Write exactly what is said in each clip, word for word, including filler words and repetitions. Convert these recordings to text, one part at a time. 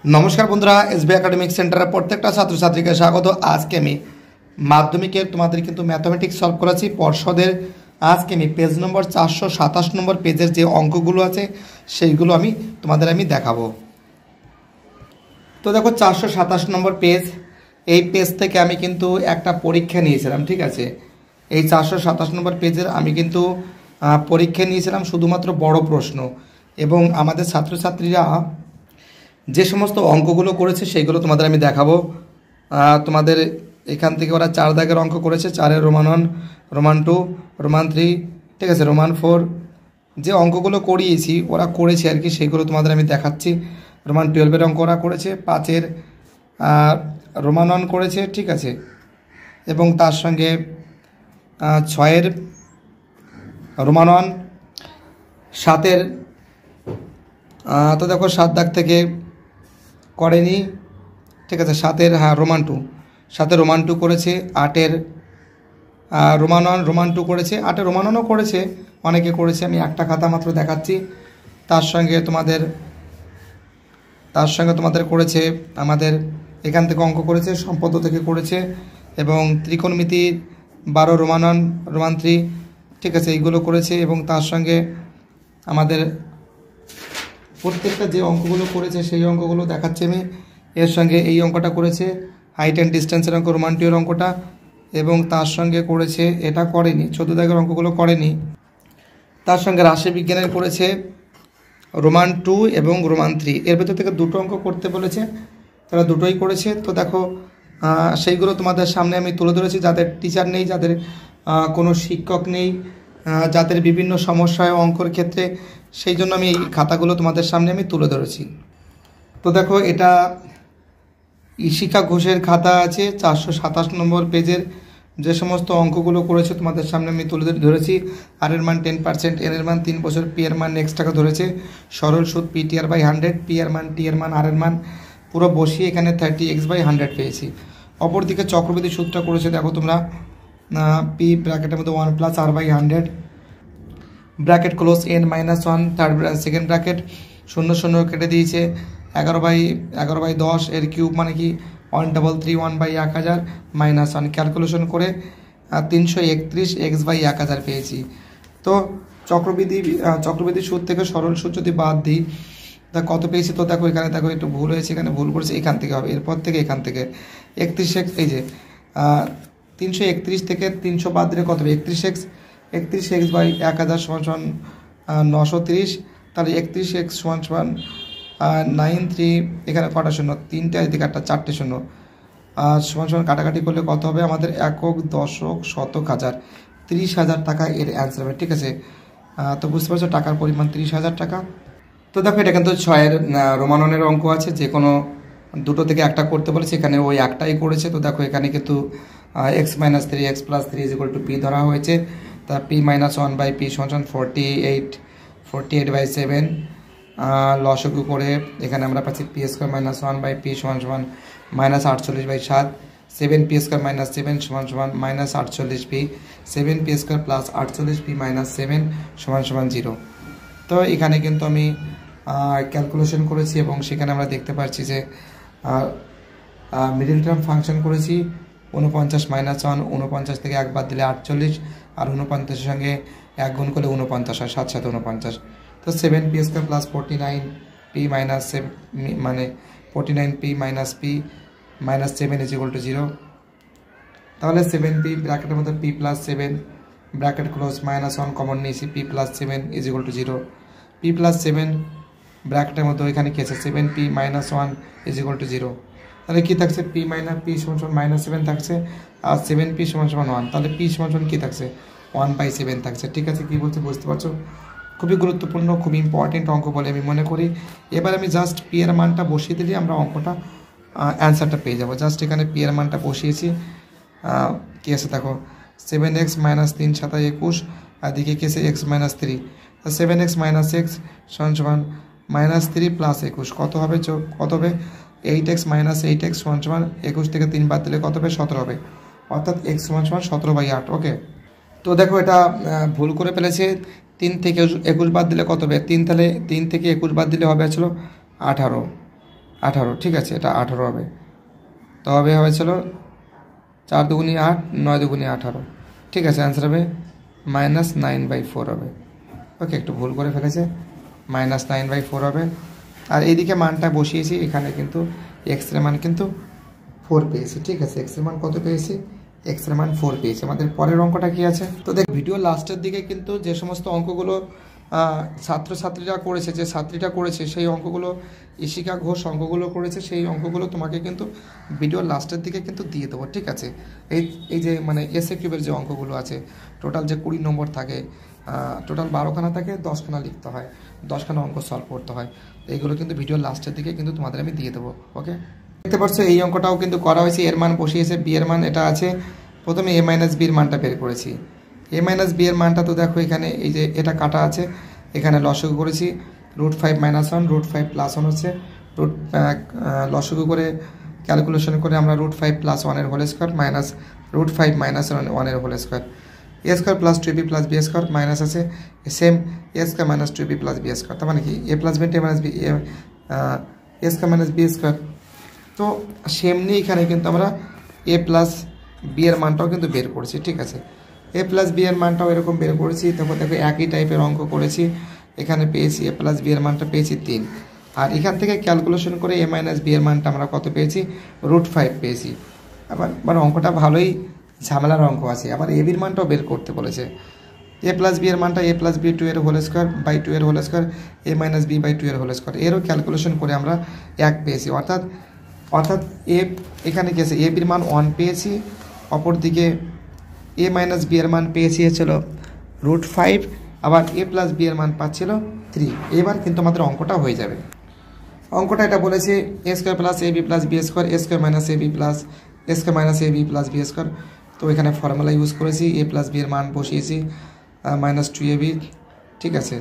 नमस्कार बंधुरा SB academic centre प्रत्येकटा छात्र छात्री के स्वागत। आज के मैं माध्यमिक तुम्हारे किन्तु मैथमेटिक्स सल्व करेছি पर्षदेर। आज के मैं पेज नम्बर चारशो सत्ताईश नम्बर पेजर जो अंकगुलो आछे सेइगुलो आमी तुम्हादेर आमी देखाबो। तो देखो चारशो सत्ताईश नम्बर पेज, এই पेज থেকে আমি কিন্তু একটা পরীক্ষা নিয়েছিলাম, ঠিক আছে। এই চারশো সাতাশ নম্বর পেজের আমি কিন্তু পরীক্ষা নিয়েছিলাম শুধুমাত্র বড় প্রশ্ন, এবং আমাদের ছাত্রছাত্রীরা যে সমস্ত অঙ্কগুলো করেছে সেগুলো তোমাদের আমি দেখাবো। তোমাদের এখান থেকে ওরা চার দাগের অঙ্ক করেছে, চারের Roman one, Roman two, Roman three, ঠিক আছে, রোমান ফোর। যে অঙ্কগুলো করিয়েছি ওরা করেছে আর কি, সেগুলো তোমাদের আমি দেখাচ্ছি। রোমান টুয়েলভের অঙ্ক ওরা করেছে, পাঁচের রোমান ওয়ান করেছে, ঠিক আছে, এবং তার সঙ্গে ছয়ের রোমান ওয়ান, সাতের তো দেখো সাত দাগ থেকে করেনি, ঠিক আছে, সাতের হ্যাঁ রোমান টু, সাতের রোমান টু করেছে, আটের রোমান ওয়ান, রোমান টু করেছে, আটের রোমান ওয়ানও করেছে, অনেকে করেছে, আমি একটা খাতা মাত্র দেখাচ্ছি। তার সঙ্গে তোমাদের তার সঙ্গে তোমাদের করেছে আমাদের এখান থেকে অঙ্ক করেছে, সম্পদ থেকে করেছে, এবং ত্রিকোণমিতি বারো রোমান ওয়ান, রোমান থ্রি, ঠিক আছে, এইগুলো করেছে। এবং তার সঙ্গে আমাদের প্রত্যেকটা যে অঙ্কগুলো করেছে সেই অঙ্কগুলো দেখাচ্ছি আমি। এর সঙ্গে এই অঙ্কটা করেছে হাইট অ্যান্ড ডিস্টেন্সের অঙ্ক, রোমান টু এর অঙ্কটা, এবং তার সঙ্গে করেছে এটা করেনি, চোদ্দ দাগের অঙ্কগুলো করেনি। তার সঙ্গে রাশি বিজ্ঞানের করেছে রোমান টু এবং রোমান থ্রি। এর ভেতর থেকে দুটো অঙ্ক করতে বলেছে, তারা দুটোই করেছে। তো দেখো সেইগুলো তোমাদের সামনে আমি তুলে ধরেছি, যাদের টিচার নেই, যাদের কোনো শিক্ষক নেই, যাদের বিভিন্ন সমস্যা হয় অঙ্কর ক্ষেত্রে, সেই জন্য আমি এই খাতাগুলো তোমাদের সামনে আমি তুলে ধরেছি। তো দেখো এটা ঈশিকা ঘোষের খাতা আছে, চারশো সাতাশ নম্বর পেজের যে সমস্ত অঙ্কগুলো করেছে তোমাদের সামনে আমি তুলে ধরেছি। আর এর মান টেন পার্সেন্ট, এন এর মান তিন বছর, পি এর মান নেক্সট টাকা ধরেছে, সরল সুদ P T R by hundred, P এর মান, টি এর মান, আর এর মান পুরো বসিয়ে এখানে থার্টি এক্স বাই হান্ড্রেড পেয়েছি। অপরদিকে চক্রবৃদ্ধি সুদটা করেছে দেখো তোমরা, পি ব্র্যাকেটের মধ্যে one plus R by hundred, bracket close, N minus one, third second bracket, শূন্য শূন্য কেটে দিয়েছে, এগারো বাই এগারো বাই দশ, এর কিউব মানে কি one double three one by এক হাজার মাইনাস ওয়ান, ক্যালকুলেশন করে তিনশো একত্রিশ এক্স বাই এক হাজার পেয়েছি। তো চক্রবৃদ্ধি চক্রবৃদ্ধি সুদ থেকে সরল সুদ যদি বাদ দিই তা কত পেয়েছি? তো দেখো এখানে দেখো একটু ভুল হয়েছে, এখানে ভুল করেছে, এখান থেকে হবে, এরপর থেকে এখান থেকে একত্রিশ এক্স, এই যে তিনশো একত্রিশ থেকে তিনশো বাদ দিলে কত হবে? একত্রিশ এক্স, একত্রিশ এক্স বাই এক হাজার সমান সমান নশো তিরিশ, তাহলে একত্রিশ এক্স সমান সমান নাইন থ্রি, এখানে কটা শূন্য, তিনটে, এদিকে একটা চারটে শূন্য, আর সমান সমান কাটাকাটি করলে কত হবে? আমাদের একক, দশক, শতক, হাজার, তিরিশ হাজার টাকা এর অ্যান্সার হবে, ঠিক আছে। তো বুঝতে পারছো টাকার পরিমাণ তিরিশ হাজার টাকা। তো দেখো এটা কিন্তু ছয়ের রোমাননের অঙ্ক আছে, যে কোনো দুটো থেকে একটা করতে বলেছে, এখানে ওই একটাই করেছে। তো দেখো এখানে কিন্তু X minus three X plus three is equal to P ধরা হয়েছে, তা P minus one by P সমান সমান forty eight forty eight by seven, লসগু করে এখানে আমরা পাচ্ছি P square minus one by P সমান সমান মাইনাস আটচল্লিশ বাই সাত, seven P square minus seven সমান সমান মাইনাস আটচল্লিশ P, seven P square plus আটচল্লিশ পি মাইনাস সেভেন সমান সমান জিরো। তো এখানে কিন্তু আমি ক্যালকুলেশন করেছি, এবং সেখানে আমরা দেখতে পাচ্ছি যে মিডিল টার্ম ফাংশন করেছি উনপঞ্চাশ মাইনাস ওয়ান, উনপঞ্চাশ থেকে এক বাদ দিলে আটচল্লিশ, আর উনপঞ্চাশের সঙ্গে এক গুণ করলে উনপঞ্চাশ হয়, সাত সাথে উনপঞ্চাশ। তো seven P square plus forty nine P minus মানে forty nine P minus P minus seven is equal to zero. তাহলে সেভেন পি ব্র্যাকেটের মধ্যে P plus seven, bracket close, minus one common নিয়েছি, P plus seven is equal to zero, P plus seven ব্র্যাকেটের মধ্যে ওইখানে কী আছে? Seven P minus one is equal to zero. তাহলে কী থাকছে? পি মাইনাস পি সমান সমান মাইনাস সেভেন থাকছে, আর সেভেন পি সমান সমান ওয়ান, তাহলে পি সমান সমান কী থাকছে? ওয়ান বাই সেভেন থাকছে, ঠিক আছে। কী বলছে বুঝতে পারছো? খুবই গুরুত্বপূর্ণ, খুবই ইম্পর্টেন্ট অঙ্ক বলে আমি মনে করি। এবার আমি জাস্ট পি এর মানটা বসিয়ে দিলে আমরা অঙ্কটা অ্যান্সারটা পেয়ে যাবো। জাস্ট এখানে পি এর মানটা বসিয়েছি, কী আছে দেখো, সেভেন এক্স মাইনাস তিন সাতাই একুশ, আর দিকে কী আছে? X minus three, seven X minus X সমান সমান মাইনাস থ্রি প্লাস একুশ, কত হবে? কত হবে? Eight X minus eight X সমান সমান একুশ থেকে তিন বাদ দিলে কত হবে? সতেরো হবে, অর্থাৎ এক্স সমান সমান সতেরো বাই আট। ওকে, তো দেখো এটা ভুল করে ফেলেছে, তিন থেকে একুশ বাদ দিলে কত হবে? তিন, তাহলে তিন থেকে একুশ বাদ দিলে হবে আসলে আঠারো, আঠারো, ঠিক আছে, এটা আঠারো হবে। তবে হয়েছিল চার দুগুনি আট, নয় দুগুনি আঠারো, ঠিক আছে, অ্যান্সার হবে মাইনাস নাইন বাই ফোর হবে। ওকে, একটু ভুল করে ফেলেছে, মাইনাস নাইন বাই ফোর হবে। আর এইদিকে মানটা বসিয়েছি, এখানে কিন্তু এক্সের মান কিন্তু ফোর পেয়েছি, ঠিক আছে, এক্সের মান কত পেয়েছি, এক্সের মান ফোর পেয়েছি। আমাদের পরের অঙ্কটা কি আছে? তো দেখ, ভিডিও লাস্টের দিকে কিন্তু যে সমস্ত অঙ্কগুলো ছাত্রছাত্রীরা করেছে, যে ছাত্রীটা করেছে, সেই অঙ্কগুলো, ইশিকা ঘোষ অঙ্কগুলো করেছে, সেই অঙ্কগুলো তোমাকে কিন্তু ভিডিওর লাস্টের দিকে কিন্তু দিয়ে দেবো, ঠিক আছে। এই এই যে মানে এসএ কিউবের যে অঙ্কগুলো আছে, টোটাল যে কুড়ি নম্বর থাকে, টোটাল বারোখানা থাকে, দশখানা লিখতে হয়, দশখানা অঙ্ক সলভ করতে হয়, এইগুলো কিন্তু ভিডিওর লাস্টের দিকে কিন্তু তোমাদের আমি দিয়ে দেবো। ওকে, দেখতে পাচ্ছ এই অঙ্কটাও কিন্তু করা হয়েছে, এর মান বসিয়েছে, বি এর মান এটা আছে, প্রথমে এ মাইনাস বির মানটা বের করেছি। এ মাইনাস বি এর মানটা তো দেখো এখানে এই যে এটা কাটা আছে, এখানে লসগু করেছি, root five minus one, root five plus one হচ্ছে, রুট লসগু করে ক্যালকুলেশন করে আমরা রুট ফাইভ প্লাস ওয়ানের whole square minus root five minus ওয়ানের whole square, A square plus two B plus B square minus আছে same A square minus two B plus B square, তার মানে কি A plus B A minus B A square minus B square. তো সেমনি এখানে কিন্তু আমরা এ plus B এর মানটাও কিন্তু বের করেছি, ঠিক আছে, এ প্লাস বি এর মানটাও এরকম বের করেছি। তারপর দেখো একই টাইপের অঙ্ক করেছি, এখানে পেয়েছি এ প্লাস বি এর মানটা পেয়েছি তিন, আর এখান থেকে ক্যালকুলেশন করে এ মাইনাস বি এর মানটা আমরা কত পেয়েছি, রুট ফাইভ পেয়েছি। আবার মানে অঙ্কটা ভালোই ঝামেলার অঙ্ক আছে, আবার এ বির মানটাও বের করতে বলেছে। এ প্লাস বি এর মানটা এ প্লাস বি টু এর হোল স্কোয়ার বাই টু এর whole square, A minus B by two এর হোল স্কোয়ার, এরও ক্যালকুলেশন করে আমরা এক পেয়েছি, অর্থাৎ অর্থাৎ এ এখানে কি আছে, এ বির মান ওয়ান পেয়েছি, অপরদিকে এ মাইনাস বি এর মান পেয়েছি হচ্ছিল রুট ফাইভ, আবার এ প্লাস বি এর মান পাচ্ছিল থ্রি। এবার কিন্তু আমাদের অঙ্কটা হয়ে যাবে। অঙ্কটা এটা বলেছে A square plus A B plus B square, A square minus A B plus A square minus A B plus B square. তো এখানে ফর্মুলা ইউজ করেছি, এ প্লাস বি এর মান বসিয়েছি মাইনাস টু এ বি, ঠিক আছে।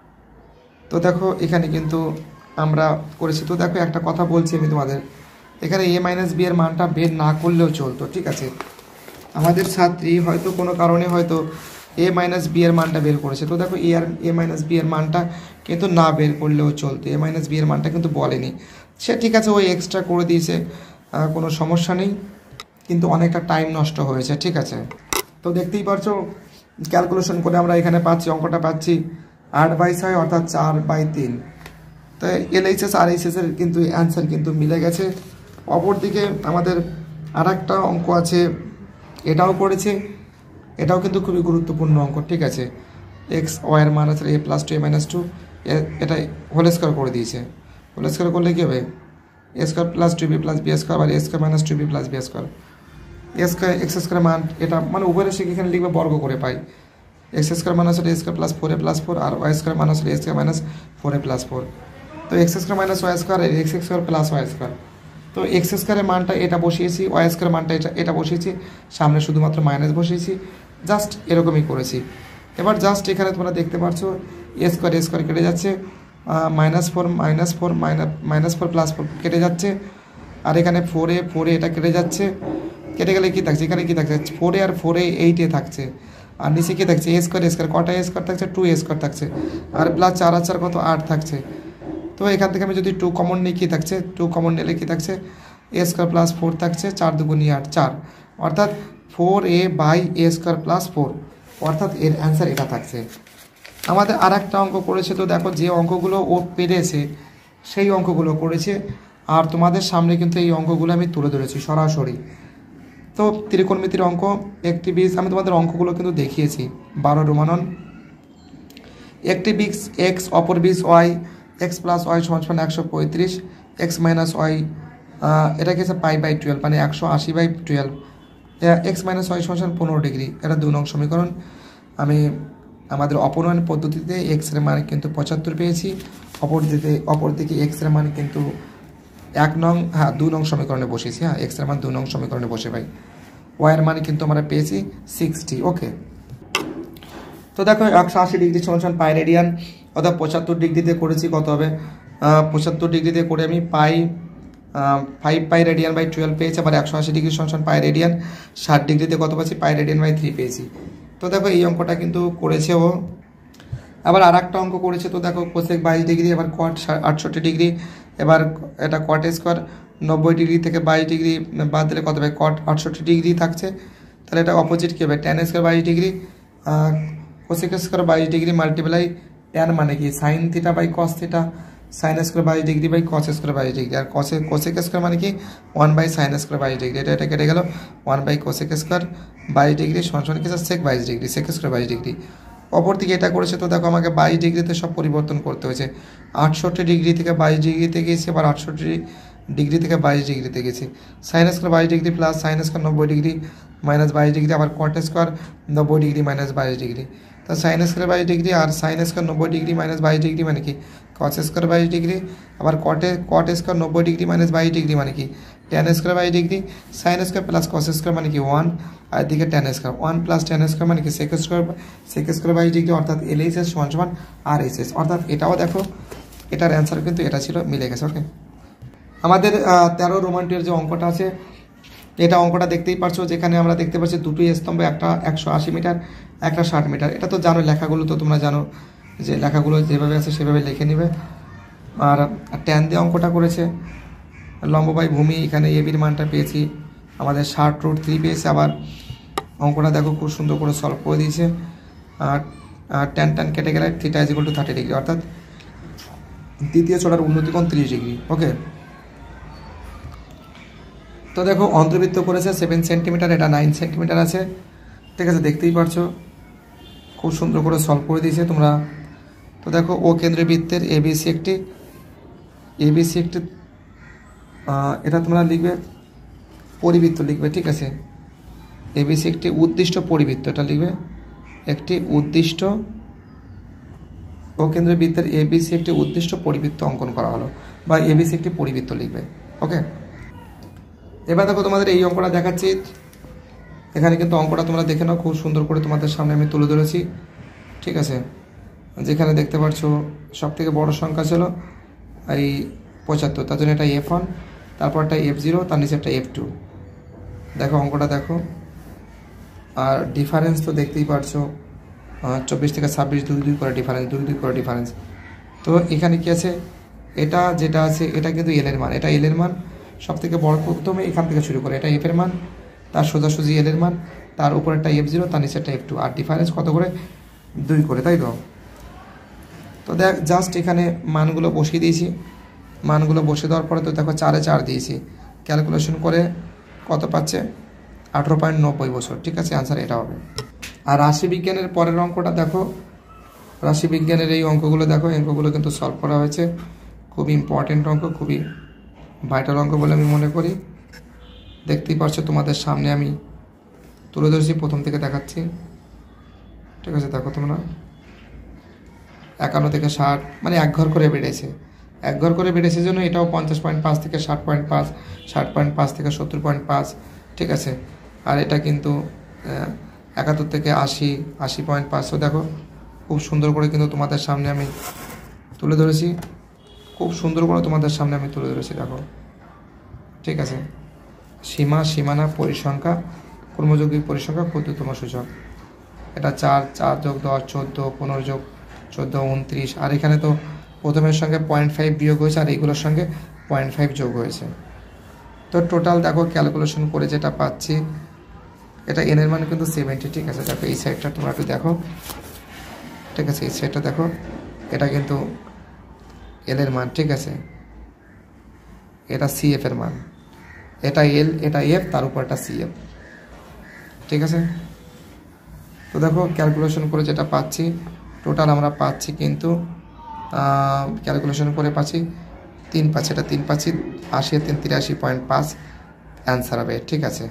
তো দেখো এখানে কিন্তু আমরা করেছি। তো দেখো একটা কথা বলছি আমি তোমাদের, এখানে এ মাইনাস বি এর মানটা বের না করলেও চলতো, ঠিক আছে। আমাদের ছাত্রী হয়তো কোনো কারণে হয়তো এ মাইনাস বি এর মানটা বের করেছে, তো দেখো এ আর এ মাইনাস বি এর মানটা কিন্তু না বের করলেও চলতো, এ মাইনাস বি এর মানটা কিন্তু বলেনি সে, ঠিক আছে, ওই এক্সট্রা করে দিয়েছে, কোনো সমস্যা নেই, কিন্তু অনেকটা টাইম নষ্ট হয়েছে, ঠিক আছে। তো দেখতেই পারছো ক্যালকুলেশন করে আমরা এখানে পাচ্ছি, অঙ্কটা পাচ্ছি আট বাই ছয় অর্থাৎ চার বাই তিন। তো এলএইচএস আর এইচএসের কিন্তু অ্যান্সার কিন্তু মিলে গেছে। অপরদিকে আমাদের আর একটা অঙ্ক আছে, এটাও করেছে, এটাও কিন্তু খুবই গুরুত্বপূর্ণ অঙ্ক, ঠিক আছে। এক্স ওয়াইয়ের মান আছে A plus two A minus two, এটা হোল স্কোয়ার করে দিয়েছে, হোল স্কোয়ার করলে কী হবে, A square plus two B plus B square আর A square minus two B plus B square, A square X square মান এটা মানে উভয় রাশি এখানে লিখবে বর্গ করে পাই, এক্স স্কোয়ার মান আসলে A square plus four A plus four আর ওয়াই স্কোয়ার মান আসলে A square minus four A plus four. তো X square minus Y square আর X square plus Y square. তো এক্স স্কোয়ারের মানটা এটা বসিয়েছি, ওয়াই স্কোয়ার মানটা এটা এটা বসিয়েছি, সামনে শুধুমাত্র মাইনাস বসিয়েছি, জাস্ট এরকমই করেছি। এবার জাস্ট এখানে তোমরা দেখতে পাচ্ছ এ স্কোয়ার এ স্কোয়ার কেটে যাচ্ছে, minus four minus four minus minus four plus four কেটে যাচ্ছে, আর এখানে ফোরে ফোরে এটা কেটে যাচ্ছে, কেটে গেলে কী থাকছে, এখানে কী থাকছে, ফোরে আর ফোরে এইটে থাকছে, আর নিচে কী থাকছে এ স্কোয়ার এ স্কোয়ার, কটা এ স্কোয়ার থাকছে, টু এ স্কোয়ার থাকছে, আর প্লাস চার আর চার কত আট থাকছে। তো এখান থেকে আমি যদি টু কমন নিই কী থাকছে, টু কমন নিলে কী থাকছে, এ স্কোয়ার প্লাস ফোর থাকছে, চার দুগুণি আট চার, অর্থাৎ four A by A square plus four, অর্থাৎ এর অ্যান্সার এটা থাকছে। আমাদের আর একটা অঙ্ক করেছে, তো দেখো যে অঙ্কগুলো ও পেরেছে সেই অঙ্কগুলো করেছে, আর তোমাদের সামনে কিন্তু এই অঙ্কগুলো আমি তুলে ধরেছি সরাসরি। তো ত্রিকোণমিতির অঙ্ক একটি বীজ, আমি তোমাদের অঙ্কগুলো কিন্তু দেখিয়েছি, বারো রোমানন, একটি বীজ এক্স অপর বীজ ওয়াই, এক্স প্লাস ওয়াই সমান একশো পঁয়ত্রিশ, এক্স মাইনাস ওয়াই এটা কি আছে পাই বাই টুয়েলভ, মানে একশো আশি by twelve, X minus Y সমান পনেরো ডিগ্রি, এটা দুই নং সমীকরণ। আমি আমাদের অপনয়ন পদ্ধতিতে এক্সের মান কিন্তু পঁচাত্তর পেয়েছি, অপর দিকে অপর দিকে এক্সের মান কিন্তু এক নং হ্যাঁ দুই নং সমীকরণে বসেছি, হ্যাঁ এক্সের মান দুই নং সমীকরণে বসে ভাই, ওয়াইয়ের মান কিন্তু আমরা পেয়েছি সিক্সটি। ওকে, তো দেখো একশো আশি ডিগ্রি সমান পাই রেডিয়ান, অর্থাৎ পঁচাত্তর ডিগ্রিতে করেছি কত হবে, পঁচাত্তর ডিগ্রিতে করে আমি পাই five pi radian by twelve পেয়েছি, আবার একশো আশি ডিগ্রি সমান পাই রেডিয়ান, ষাট ডিগ্রিতে কত পাচ্ছি পাই রেডিয়ান বাই থ্রি পেয়েছি। তো দেখো এই অঙ্কটা কিন্তু করেছে ও। আবার আর একটা অঙ্ক করেছে, তো দেখো কোসেক বাইশ ডিগ্রি, আবার কট আটষট্টি ডিগ্রি, এবার এটা কট স্কোয়ার নব্বই ডিগ্রি থেকে বাইশ ডিগ্রি বাদ দিলে কত হবে, কট আটষট্টি ডিগ্রি থাকছে, তাহলে এটা অপোজিট কী হবে, ট্যান স্কোয়ার বাইশ ডিগ্রি কোসেক স্কোয়ার বাইশ ডিগ্রি মাল্টিপ্লাই ট্যান মানে কি sine theta by cos theta, sine square বাইশ ডিগ্রি বাই কস স্কোয়ার বাইশ ডিগ্রি, আর কসে কোসেক স্কোয়ার মানে কি ওয়ান বাই সাইন স্কোয়ার বাইশ ডিগ্রি, এটা এটা কেটে গেল ওয়ান বাই কোসেক স্কোয়ার বাইশ ডিগ্রি সমান সমান কি সেক বাইশ ডিগ্রি, সেক স্কোয়ার বাইশ ডিগ্রি। অপর দিকে এটা করেছে, তো দেখো আমাকে বাইশ ডিগ্রিতে সব পরিবর্তন করতে হয়েছে, আটষট্টি ডিগ্রি থেকে বাইশ ডিগ্রিতে গেছি, আবার আটষট্টি ডিগ্রি থেকে বাইশ ডিগ্রিতে গেছি, সাইন স্কোয়ার বাইশ ডিগ্রি প্লাস সাইন স্কোয়ার নব্বই ডিগ্রি মাইনাস বাইশ ডিগ্রি, আবার কট স্কোয়ার নব্বই ডিগ্রি মাইনাস বাইশ ডিগ্রি, তো সাইন স্কোয়ার বাইশ ডিগ্রি আর সাইন স্কোয়ার নব্বই ডিগ্রি মাইনাস বাইশ ডিগ্রি মানে কি কস স্কোয়ার বাইশ ডিগ্রি, আবার কটে কট স্কোয়ার নব্বই ডিগ্রি মাইনাস বাইশ ডিগ্রি মানে কি ট্যান স্কোয়ার বাইশ degree, sine square plus cos square মানে কি ওয়ান, আর দিকে tan square one plus tan square মানে কি সেক স্কোয়ার সেক স্কোয়ার বাইশ ডিগ্রি, অর্থাৎ এল এইচ এস সমান সমান আর এইচ এস, অর্থাৎ এটাও দেখো এটার অ্যান্সার কিন্তু এটা ছিল, মিলে গেছে। ওকে, আমাদের তেরো রোমান টু এর যে অঙ্কটা আছে, এটা অঙ্কটা দেখতেই পারছো, যেখানে আমরা দেখতে পাচ্ছি দুটোই স্তম্ভ, একটা একশো আশি মিটার একটা ষাট মিটার, এটা তো জানো, লেখাগুলো তো তোমরা জানো যে লেখাগুলো যেভাবে আছে সেভাবে লিখে নেবে। আর ট্যান দিয়ে অঙ্কটা করেছে, লম্ব বাই ভূমি, এখানে এবির মানটা পেয়েছি, আমাদের ষাট রুট থ্রি পেয়েছে, আবার অঙ্কটা দেখো খুব সুন্দর করে সলভ করে দিয়েছে, আর ট্যান ট্যান কেটে গেলে theta is equal to thirty degree, অর্থাৎ দ্বিতীয় চোড়ার উন্নতিকোণ ত্রিশ ডিগ্রি। ওকে, তো দেখো অন্তর্বৃত্ত করেছে সেভেন সেন্টিমিটার, এটা নাইন সেন্টিমিটার আছে, ঠিক আছে, দেখতেই পারছো খুব সুন্দর করে সলভ করে দিয়েছে তোমরা। তো দেখো ও কেন্দ্রীয় বৃত্তের এবিসি একটি এবিসি একটি এটা তোমরা লিখবে পরিবৃত্ত লিখবে, ঠিক আছে, এবিসি একটি উদ্দিষ্ট পরিবৃত্ত, এটা লিখবে একটি উদ্দিষ্ট ও কেন্দ্রীয় বৃত্তের এবিসি একটি উদ্দিষ্ট পরিবৃত্ত অঙ্কন করা হলো, বা এবিসি একটি পরিবৃত্ত লিখবে। ওকে, এবার দেখো তোমাদের এই অঙ্কটা দেখাচ্ছি, এখানে কিন্তু অঙ্কটা তোমরা দেখে নাও, খুব সুন্দর করে তোমাদের সামনে আমি তুলে ধরেছি, ঠিক আছে, যেখানে দেখতে পাচ্ছ সব থেকে বড় সংখ্যা ছিল এই পঁচাত্তর, তার জন্য এটা এফ ওয়ান, তারপর একটা এফ জিরো, তার নিচে একটা এফ টু, দেখো অঙ্কটা দেখো, আর ডিফারেন্স তো দেখতেই পারছো চব্বিশ থেকে ছাব্বিশ দুই দুই করে ডিফারেন্স, দুই দুই করে ডিফারেন্স। তো এখানে কি আছে, এটা যেটা আছে এটা কিন্তু এল এর মান, এটা এল এর মান সব থেকে বড়, প্রথমে এখান থেকে শুরু করে, এটা এফ এর মান, তার সোজাসুজি এল এর মান, তার উপর একটা এফ জিরো, তার নিচে একটা এফ টু, আর ডিফারেন্স কত করে, দুই করে, তাই তো। তো দেখ জাস্ট এখানে মানগুলো বসিয়ে দিয়েছি, মানগুলো বসিয়ে দেওয়ার পরে তো দেখো চারে চার দিয়েছি, ক্যালকুলেশন করে কত পাচ্ছে, আঠেরো পয়েন্ট নব্বই বছর, ঠিক আছে, আনসার এটা হবে। আর রাশি বিজ্ঞানের পরের অঙ্কটা দেখো, রাশি বিজ্ঞানের এই অঙ্কগুলো দেখো, অঙ্কগুলো কিন্তু সলভ করা হয়েছে, খুবই ইম্পর্টেন্ট অঙ্ক, খুবই ভাইটাল অঙ্ক বলে আমি মনে করি। দেখতেই পাচ্ছ তোমাদের সামনে আমি তুলে ধরেছি, প্রথম থেকে দেখাচ্ছি, ঠিক আছে, দেখো তোমরা একান্ন থেকে ষাট মানে এক ঘর করে বেড়েছে, এক ঘর করে বেড়েছে জন্য এটাও পঞ্চাশ পয়েন্ট পাঁচ থেকে ষাট পয়েন্ট পাঁচ, ষাট পয়েন্ট পাঁচ থেকে সত্তর পয়েন্ট পাঁচ, ঠিক আছে, আর এটা কিন্তু একাত্তর থেকে আশি, আশি পয়েন্ট পাঁচশো, দেখো খুব সুন্দর করে কিন্তু তোমাদের সামনে আমি তুলে ধরেছি, খুব সুন্দর করে তোমাদের সামনে আমি তুলে ধরেছি, দেখো, ঠিক আছে, সীমা, সীমানা, পরিসংখ্যা, কর্মযোগী পরিসংখ্যা, ক্ষুদ্রতম সূচক, এটা চার, চার যোগ দশ চোদ্দো, পনেরো যোগ চোদ্দো উনত্রিশ, আর এখানে তো প্রথমের সঙ্গে পয়েন্ট ফাইভ বিয়োগ হয়েছে, আর এইগুলোর সঙ্গে পয়েন্ট ফাইভ যোগ হয়েছে, তো টোটাল দেখো ক্যালকুলেশন করে যেটা পাচ্ছি, এটা এন এর মানে কিন্তু সেভেন্টি, ঠিক আছে, দেখো এই সাইডটা তোমরা একটু দেখো, ঠিক আছে, এই সাইডটা দেখো, এটা কিন্তু এল এর মান, ঠিক আছে, এটা সি এফ এর মান, এটা এল, এটা এফ, তার উপর একটা সি এফ, ঠিক আছে। তো দেখো ক্যালকুলেশন করে যেটা পাচ্ছি, টোটাল আমরা পাচ্ছি কিন্তু ক্যালকুলেশন করে পাচ্ছি তিন পাচ্ছি, এটা তিন পাচ্ছি, আশি তিন তিরাশি পয়েন্ট পাঁচ অ্যান্সার হবে, ঠিক আছে।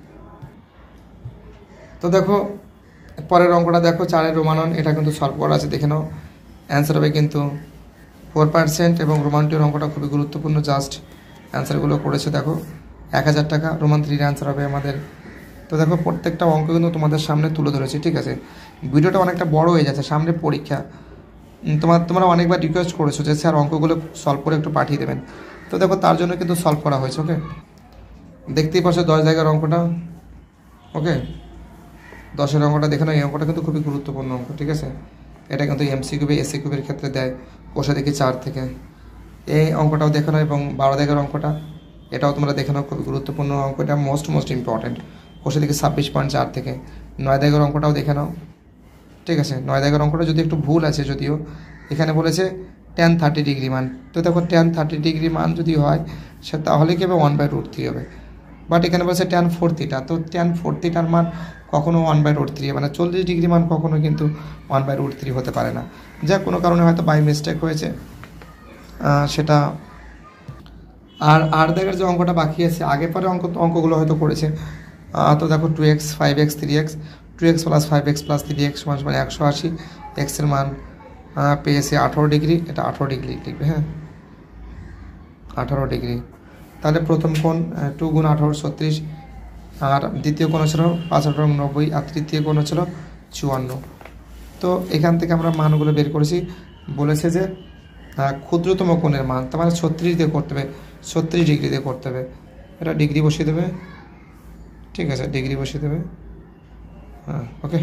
তো দেখো পরের অঙ্কটা দেখো, চারের রোমানন, এটা কিন্তু সলভ করা আছে, দেখে নাও, অ্যান্সার হবে কিন্তু ফোর পার্সেন্ট, এবং রোমান টুর অঙ্কটা খুবই গুরুত্বপূর্ণ, জাস্ট অ্যান্সারগুলো করেছে, দেখো এক হাজার টাকা, রোমান থ্রির অ্যান্সার হবে আমাদের। তো দেখো প্রত্যেকটা অঙ্ক কিন্তু তোমাদের সামনে তুলে ধরেছি, ঠিক আছে, ভিডিওটা অনেকটা বড় হয়ে যাচ্ছে, সামনে পরীক্ষা, তোমার তোমরা অনেকবার রিকোয়েস্ট করেছো যে স্যার অঙ্কগুলো সলভ করে একটু পাঠিয়ে দেবেন, তো দেখো তার জন্য কিন্তু সলভ করা হয়েছে। ওকে, দেখতেই পাচ্ছ দশ জায়গার অঙ্কটা, ওকে, দশের অঙ্কটা দেখে নাও, এই অঙ্কটা কিন্তু খুবই গুরুত্বপূর্ণ অঙ্ক, ঠিক আছে, এটা কিন্তু এমসিকিউ বা এসিকিউবের ক্ষেত্রে দেয়, কোষে দেখি চার থেকে, এই অঙ্কটাও দেখে নাও, এবং বারো দাগের অঙ্কটা এটাও তোমরা দেখে নাও, খুবই গুরুত্বপূর্ণ অঙ্ক, এটা মোস্ট মোস্ট ইম্পর্টেন্ট কোষে থেকে ছাব্বিশ পয়েন্ট চার থেকে। নয় দাগের অঙ্কটাও দেখে নাও, ঠিক আছে। নয় দাগের অঙ্কটা যদি একটু ভুল আছে যদিও, এখানে বলেছে টেন থার্টি ডিগ্রি মান, তো দেখো টেন থার্টি ডিগ্রি মান যদি হয় সে তাহলে কি হবে, ওয়ান বাই রুট থ্রি হবে। বাট এখানে বলেছে টেন ফোর থিটা, তো টেন ফোর থিটার মান কখনো ওয়ান বাই রুট থ্রি, মানে চল্লিশ ডিগ্রি মান কখনো কিন্তু ওয়ান বাই রুট থ্রি হতে পারে না, যা কোনো কারণে হয়তো বাই মিস্টেক হয়েছে সেটা। আর আট দাগের যে অঙ্কটা বাকি আছে, আগে পরে অঙ্ক অঙ্কগুলো হয়তো করেছে, তো দেখো two X five X three X two X plus five X plus three X সমান সমান একশো আশি, এক্সের মান পেয়েছে আঠারো ডিগ্রি, এটা আঠারো ডিগ্রি লিখবে, হ্যাঁ আঠারো ডিগ্রি। তাহলে প্রথম কোণ টু গুণ আঠারো ছত্রিশ, আর দ্বিতীয় কোণ ছিল পাঁচ আঠারো নব্বই, আর তৃতীয় কোণ ছিল চুয়ান্ন। তো এখান থেকে আমরা মানগুলো বের করেছি, বলেছে যে ক্ষুদ্রতম কোণের মান, তার মানে ছত্রিশ দিয়ে করতে হবে, ছত্রিশ ডিগ্রি দিয়ে করতে হবে, এটা ডিগ্রি বসিয়ে দেবে, ঠিক আছে ডিগ্রি বসিয়ে দেবে, হ্যাঁ ওকে।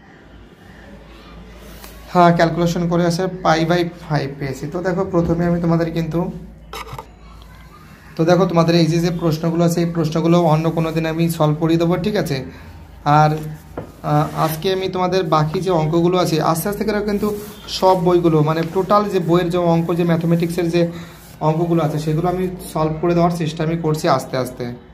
হ্যাঁ ক্যালকুলেশন করে আসে পাই বাই ফাইভ পেয়েছি। তো দেখো প্রথমে আমি তোমাদের কিন্তু তো দেখো তোমাদের এই যে যে প্রশ্নগুলো আছে এই প্রশ্নগুলো অন্য কোনো দিন আমি সলভ করিয়ে দেবো, ঠিক আছে। আর আজকে আমি তোমাদের বাকি যে অঙ্কগুলো আছে আস্তে আস্তে করে কিন্তু সব বইগুলো মানে টোটাল যে বইয়ের যে অঙ্ক, যে ম্যাথমেটিক্সের যে অঙ্কগুলো আছে সেগুলো আমি সলভ করে দেওয়ার চেষ্টা আমি করছি আস্তে আস্তে।